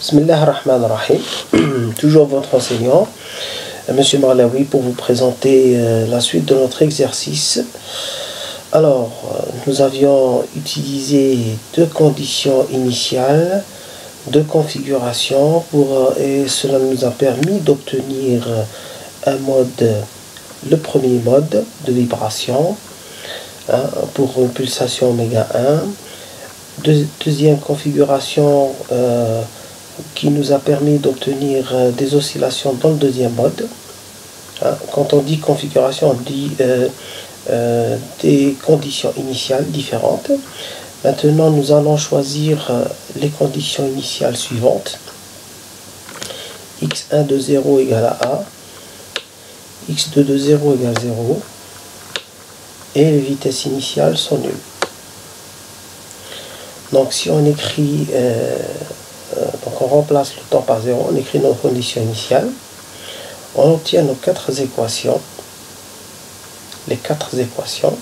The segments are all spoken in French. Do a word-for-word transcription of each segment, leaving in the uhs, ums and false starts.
Bismillah ar-Rahman ar-Rahim, toujours votre enseignant, Monsieur Marlaoui, pour vous présenter euh, la suite de notre exercice. Alors, euh, nous avions utilisé deux conditions initiales, deux configurations, pour, euh, et cela nous a permis d'obtenir un mode, le premier mode de vibration, hein, pour une pulsation oméga un. Deux, deuxième configuration euh, qui nous a permis d'obtenir euh, des oscillations dans le deuxième mode. Hein, quand on dit configuration, on dit euh, euh, des conditions initiales différentes. Maintenant, nous allons choisir euh, les conditions initiales suivantes. x un de zéro égale à A, x deux de zéro égale zéro, et les vitesses initiales sont nulles. Donc si on écrit, euh, euh, donc on remplace le temps par zéro, on écrit nos conditions initiales, on obtient nos quatre équations, les quatre équations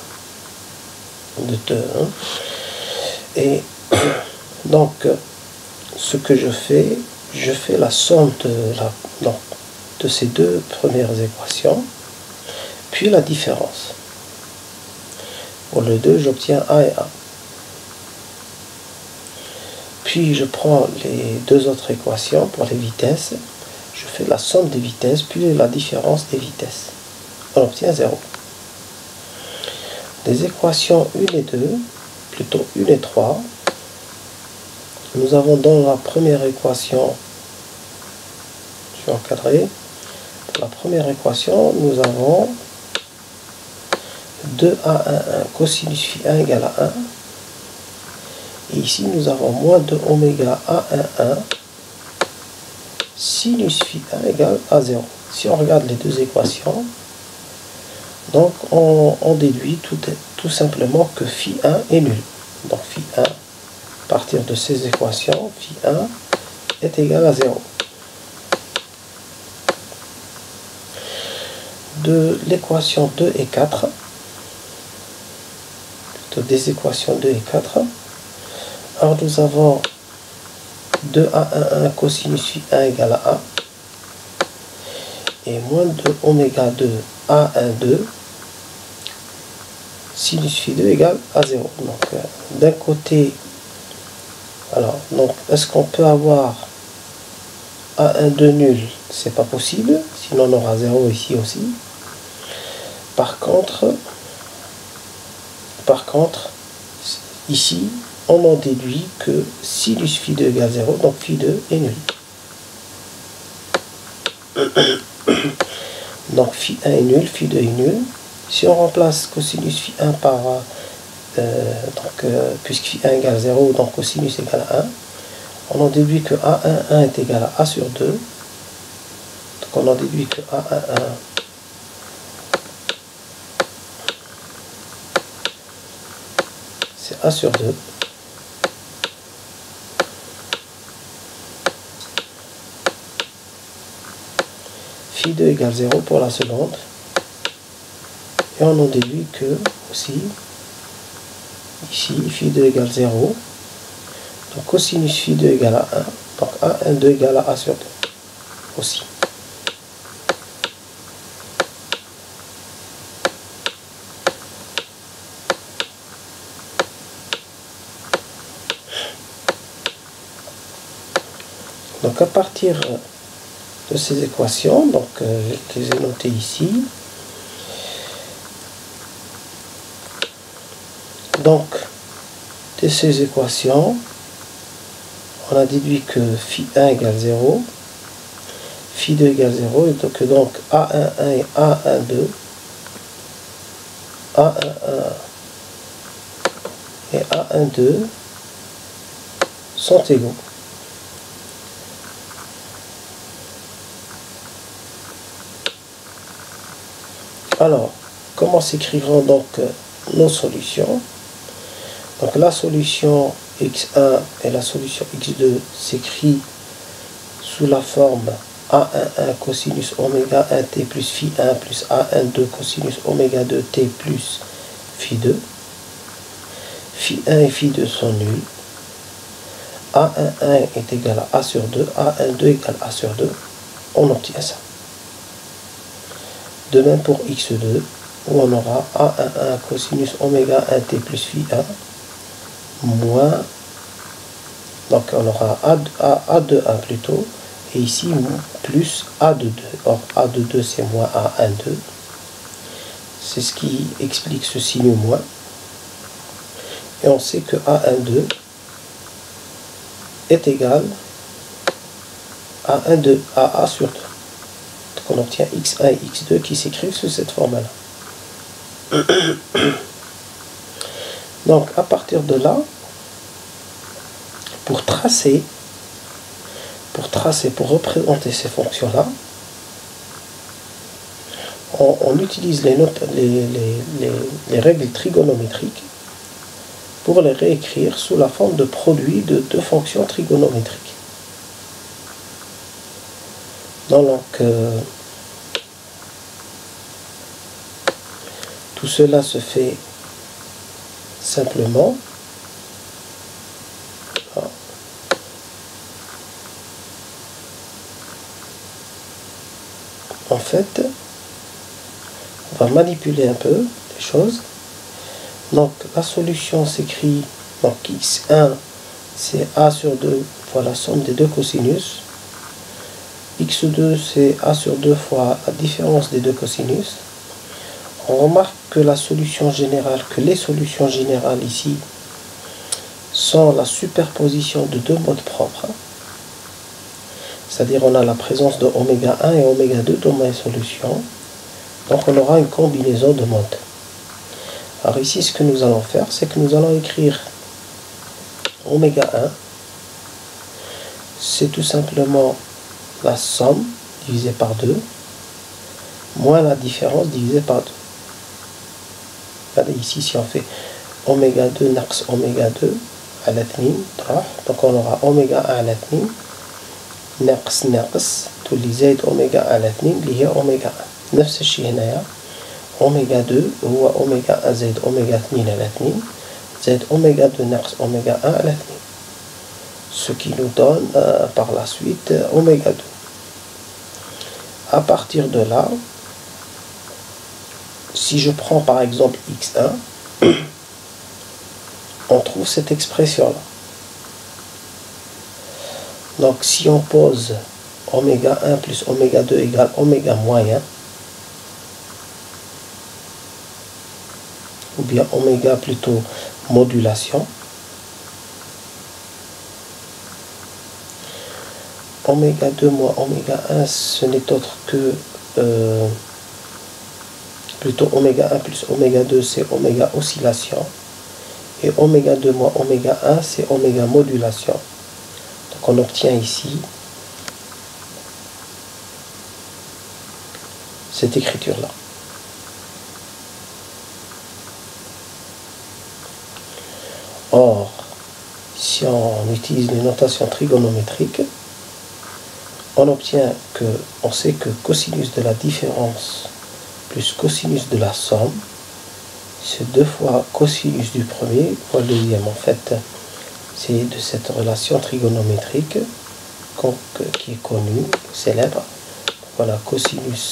de deux, hein. Et donc ce que je fais, je fais la somme de, la, non, de ces deux premières équations, puis la différence. Pour le deux, j'obtiens A et A. Puis je prends les deux autres équations pour les vitesses, je fais la somme des vitesses, puis la différence des vitesses. On obtient zéro. Les équations un et deux, plutôt un et trois, nous avons dans la première équation, je vais encadrer, pour la première équation, nous avons deux A un un cosinus phi un égale à un. Et ici, nous avons moins de oméga A un un sinus phi un égale à zéro. Si on regarde les deux équations, donc on, on déduit tout, tout simplement que phi un est nul. Donc phi un, à partir de ces équations, phi un est égal à zéro. De l'équation deux et quatre, plutôt des équations deux et quatre, alors nous avons deux A un un cosinus phi un égale à A et moins de oméga deux A un deux sinus phi deux égale à zéro. Donc euh, d'un côté, alors donc est-ce qu'on peut avoir A un deux nul? C'est pas possible, sinon on aura zéro ici aussi. Par contre, par contre, ici, on en déduit que sinus phi deux égale zéro, donc phi deux est nul. Donc phi un est nul, phi deux est nul. Si on remplace cosinus phi un par, euh, donc, euh, puisque phi un égale zéro, donc cosinus égale à un, on en déduit que A un un est égal à A sur deux. Donc on en déduit que A un un c'est A sur deux. Phi deux égale zéro pour la seconde. Et on en déduit que, aussi, ici, phi deux égale zéro. Donc cosinus phi deux égale à un. Donc A un deux égale à A sur deux. Aussi. Donc à partir de ces équations, donc euh, je les ai notées ici. Donc de ces équations, on a déduit que phi un égale zéro, phi deux égale zéro, et donc, donc A un un et A un deux, A un un et A un deux sont égaux. Alors, comment s'écrivront donc euh, nos solutions? Donc la solution x un et la solution x deux s'écrit sous la forme A un un cosinus oméga un t plus phi un plus A un deux cosinus oméga deux t plus phi deux. Phi un et phi deux sont nuls. A un un est égal à A sur deux, A un deux égale A sur deux, on obtient ça. De même pour x deux, où on aura A un un cosinus oméga un t plus phi un, moins, donc on aura A deux un plutôt, et ici plus A deux deux. Or A deux deux c'est moins A un deux. C'est ce qui explique ce signe moins. Et on sait que A un deux est égal à un deux, à A sur deux. Donc on obtient x un et x deux qui s'écrivent sous cette forme-là. Donc à partir de là, pour tracer, pour tracer, pour représenter ces fonctions-là, on, on utilise les, notes, les, les, les, les règles trigonométriques pour les réécrire sous la forme de produit de deux fonctions trigonométriques. Donc, euh, tout cela se fait simplement en fait, on va manipuler un peu les choses. Donc la solution s'écrit, donc x un c'est A sur deux fois la somme des deux cosinus, x deux c'est A sur deux fois la différence des deux cosinus. On remarque que la solution générale, que les solutions générales ici sont la superposition de deux modes propres. C'est-à-dire on a la présence de oméga un et oméga deux dans mes solutions. Donc on aura une combinaison de modes. Alors ici ce que nous allons faire, c'est que nous allons écrire oméga un. C'est tout simplement la somme divisée par deux, moins la différence divisée par deux. Regardez ici, si on fait oméga deux naqs oméga deux à l'ethnie, donc on aura oméga un à l'ethnie, ناقص ناقص تولي زائد أوميغا على اثنين اللي هي أوميغا واحد. نفس الشيء هنايا أوميغا اثنين هو أوميغا واحد زائد أوميغا اثنين على اثنين زائد أوميغا اثنين ناقص أوميغا واحد على اثنين. Ce qui nous donne euh, par la suite euh, Oméga deux. À partir de là, si je prends par exemple x un, on trouve cette expression-là. Donc si on pose oméga un plus oméga deux égale oméga moyen, ou bien oméga plutôt modulation, oméga deux moins oméga un, ce n'est autre que euh, plutôt oméga un plus oméga deux, c'est oméga oscillation, et oméga deux moins oméga un, c'est oméga modulation. Donc on obtient ici cette écriture-là. Or, si on utilise les notations trigonométriques, on obtient que, on sait que cosinus de la différence plus cosinus de la somme, c'est deux fois cosinus du premier fois le deuxième. En fait, c'est de cette relation trigonométrique qui est connue, célèbre. Voilà, cosinus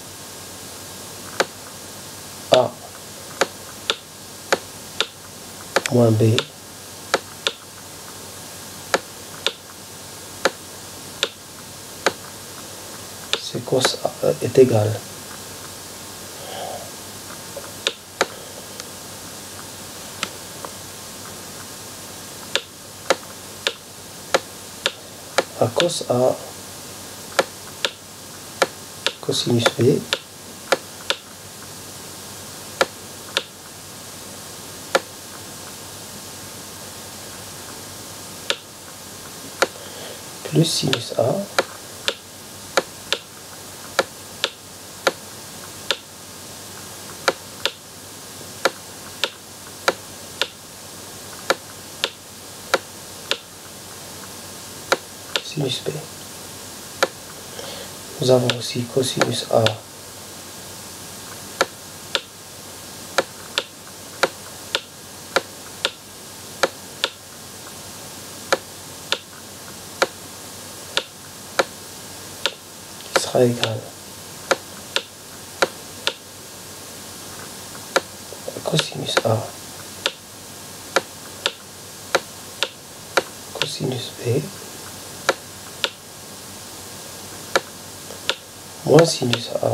A moins B c'est cos A est égal à cos A cosinus B plus sinus A sinus B. Nous avons aussi cosinus A sera égal à cosinus A cosinus B moins sinus A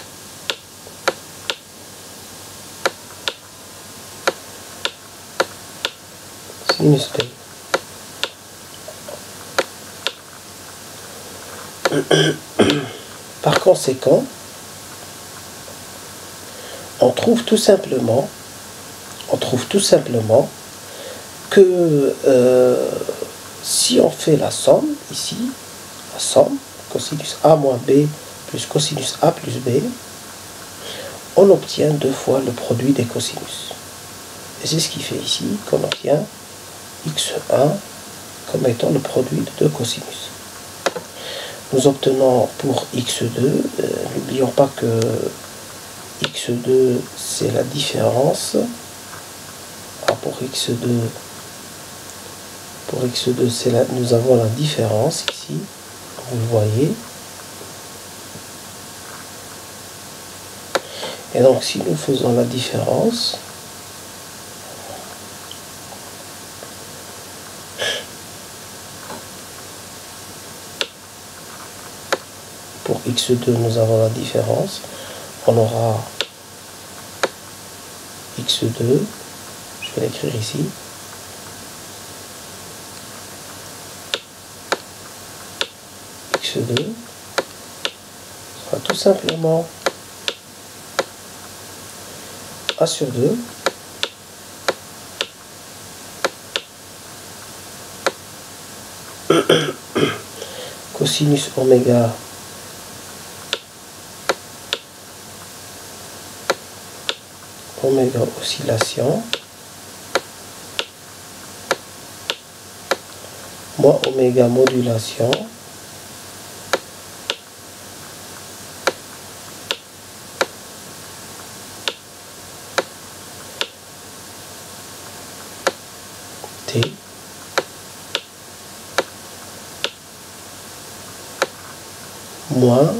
sinus B. Par conséquent, on trouve tout simplement, on trouve tout simplement que euh, si on fait la somme ici, la somme cosinus A moins B plus cosinus A plus B, on obtient deux fois le produit des cosinus. Et c'est ce qui fait ici qu'on obtient x un comme étant le produit de deux cosinus. Nous obtenons pour x deux, euh, n'oublions pas que x deux c'est la différence. Ah, pour x deux, pour x deux c'est la, nous avons la différence ici, vous le voyez. Et donc si nous faisons la différence, pour x deux nous avons la différence, on aura x deux, je vais l'écrire ici, x deux sera tout simplement A sur deux cosinus oméga oméga oscillation moins oméga modulation T moins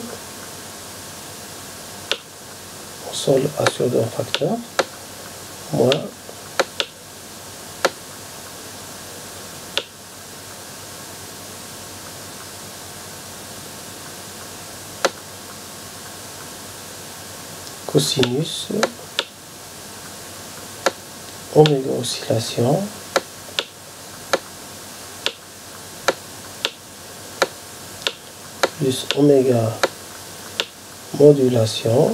on sort le A sur deux en facteur moins cosinus oméga oscillation plus oméga modulation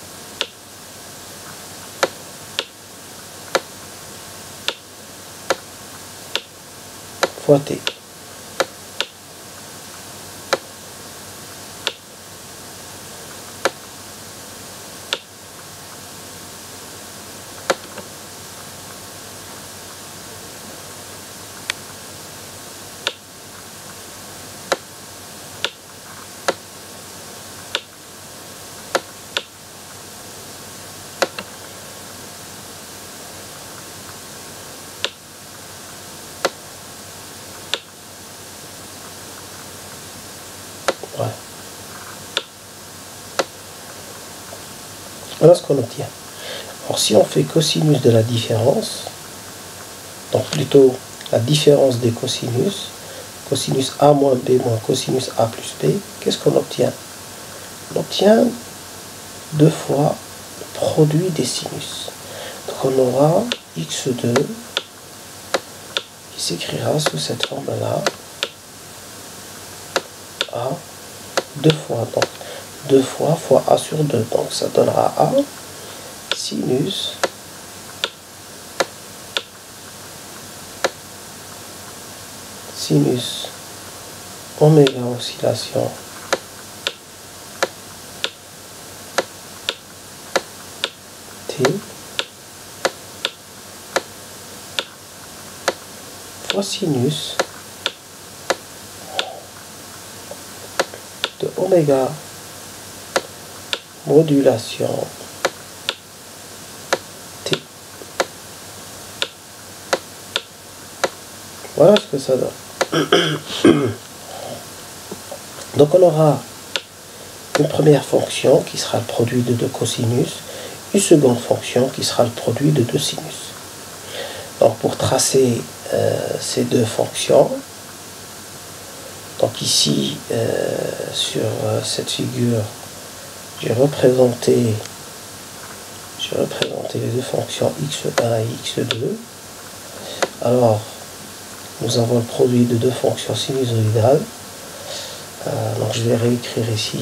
fois T. Ouais. Voilà ce qu'on obtient. Alors si on fait cosinus de la différence, donc plutôt la différence des cosinus, cosinus A moins B moins cosinus A plus B, qu'est-ce qu'on obtient? On obtient deux fois le produit des sinus. Donc on aura x deux qui s'écrira sous cette forme-là, A, deux fois, donc deux fois fois A sur deux, donc ça donnera A sinus sinus oméga oscillation T fois sinus de oméga modulation T. Voilà ce que ça donne. Donc on aura une première fonction qui sera le produit de deux cosinus, une seconde fonction qui sera le produit de deux sinus. Donc pour tracer euh, ces deux fonctions, donc ici euh, sur euh, cette figure, j'ai représenté, j'ai représenté les deux fonctions x un et x deux. Alors nous avons le produit de deux fonctions sinusoïdales. Euh, donc je vais réécrire ici.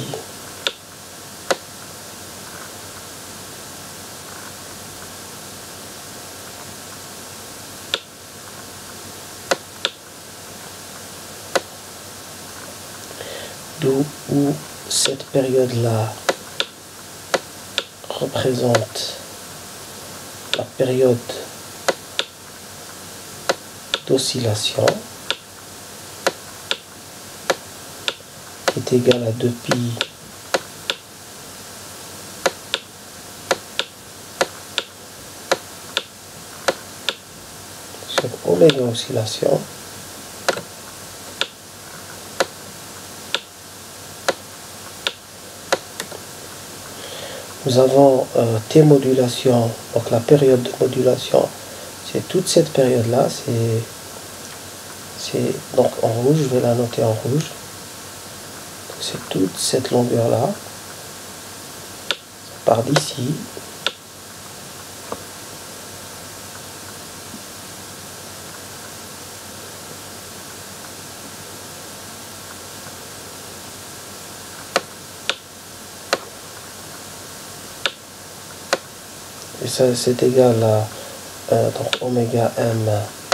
D'où où cette période-là représente la période d'oscillation qui est égale à deux pi sur oméga oscillation nous avons euh, T modulation, donc la période de modulation, c'est toute cette période-là, c'est c'est donc en rouge, je vais la noter en rouge, c'est toute cette longueur-là, ça part d'ici, et ça c'est égal à euh, donc oméga m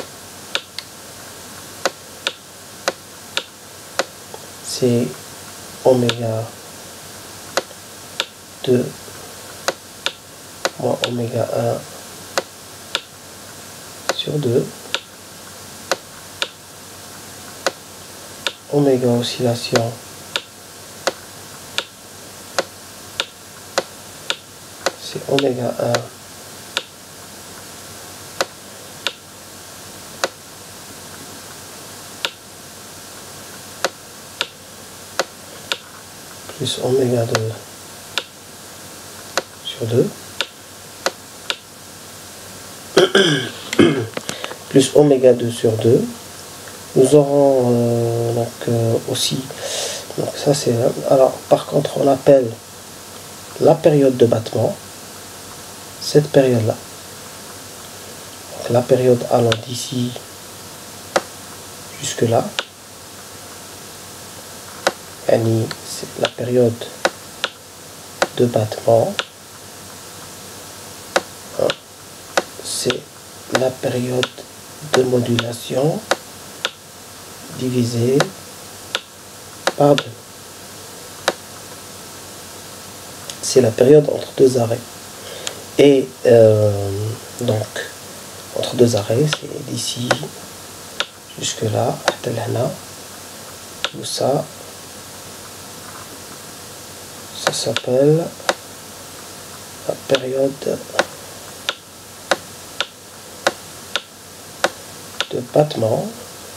c'est oméga deux moins oméga un sur deux, oméga oscillation c'est oméga un plus oméga deux sur deux plus oméga deux sur deux. Nous aurons euh, donc euh, aussi, donc ça c'est, alors par contre on appelle la période de battement cette période là, donc la période allant d'ici jusque là, c'est la période de battement, c'est la période de modulation divisée par deux. C'est la période entre deux arrêts. Et euh, donc, entre deux arrêts, c'est d'ici jusque là, tout ça, ça s'appelle la période de battement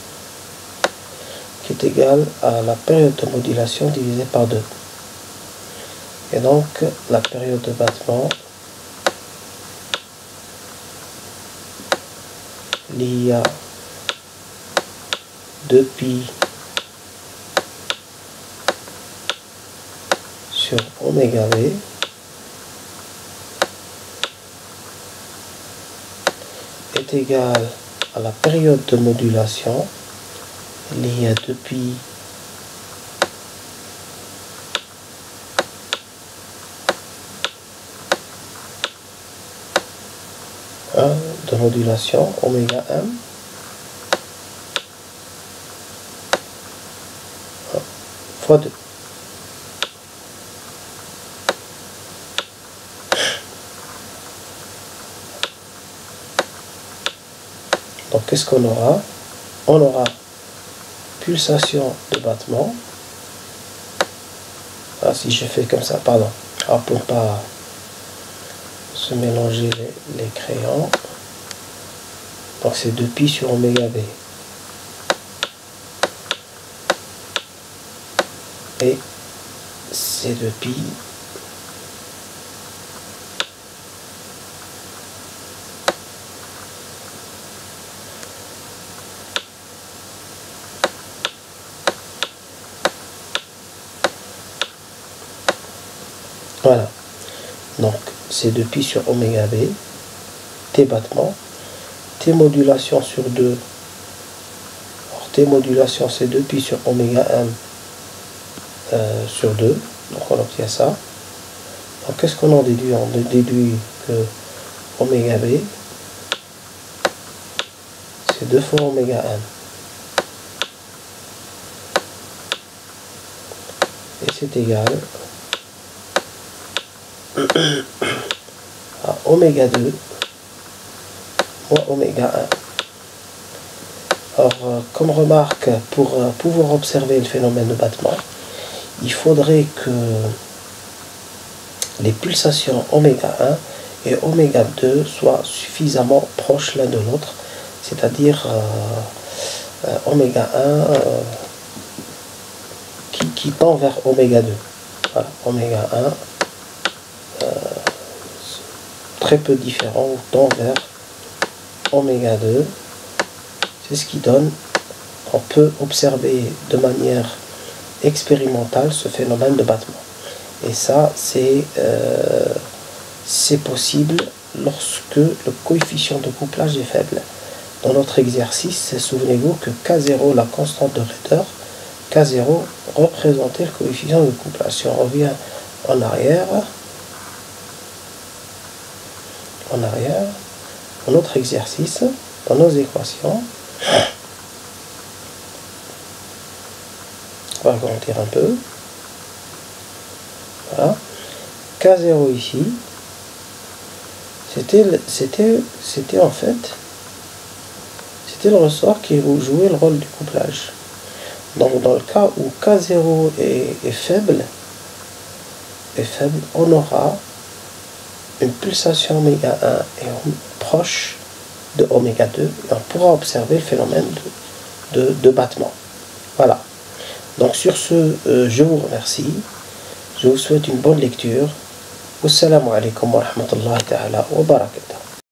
qui est égale à la période de modulation divisée par deux. Et donc la période de battement l'I A deux pi sur oméga V est égale à la période de modulation l'I A deux pi de modulation oméga m fois deux. Donc qu'est-ce qu'on aura? On aura pulsation de battement. Ah, si je fais comme ça, pardon. Alors pour ne pas se mélanger les, les crayons. Donc c'est deux pi sur oméga V. Et C deux pi voilà, donc C deux pi sur oméga B, T battement, T modulation sur deux, alors T modulation c'est deux pi sur oméga un euh, sur deux, donc on obtient ça. Donc qu'est-ce qu'on en déduit? On déduit que oméga B c'est deux fois oméga un. Et c'est égal à oméga deux moins oméga un. Alors, euh, comme remarque, pour euh, pouvoir observer le phénomène de battement, il faudrait que les pulsations oméga un et oméga deux soient suffisamment proches l'un de l'autre, c'est-à-dire euh, euh, oméga un euh, qui, qui tend vers oméga deux. Voilà, oméga un euh, très peu différent ou tend vers oméga deux. C'est ce qui donne, on peut observer de manière expérimentale ce phénomène de battement. Et ça, c'est euh, c'est possible lorsque le coefficient de couplage est faible. Dans notre exercice, souvenez-vous que K zéro, la constante de raideur, K zéro représentait le coefficient de couplage. Si on revient en arrière, en arrière, dans notre exercice, dans nos équations, on va agrandir un peu. Voilà. K zéro ici, c'était c'était c'était en fait c'était le ressort qui jouait le rôle du couplage. Donc dans le cas où K zéro est, est faible, est faible, on aura une pulsation oméga un et proche de oméga deux et on pourra observer le phénomène de, de, de battement. Voilà. Donc sur ce, euh, je vous remercie. Je vous souhaite une bonne lecture. Wassalamu alaikum wa rahmatullahi ta'ala wa barakatuh.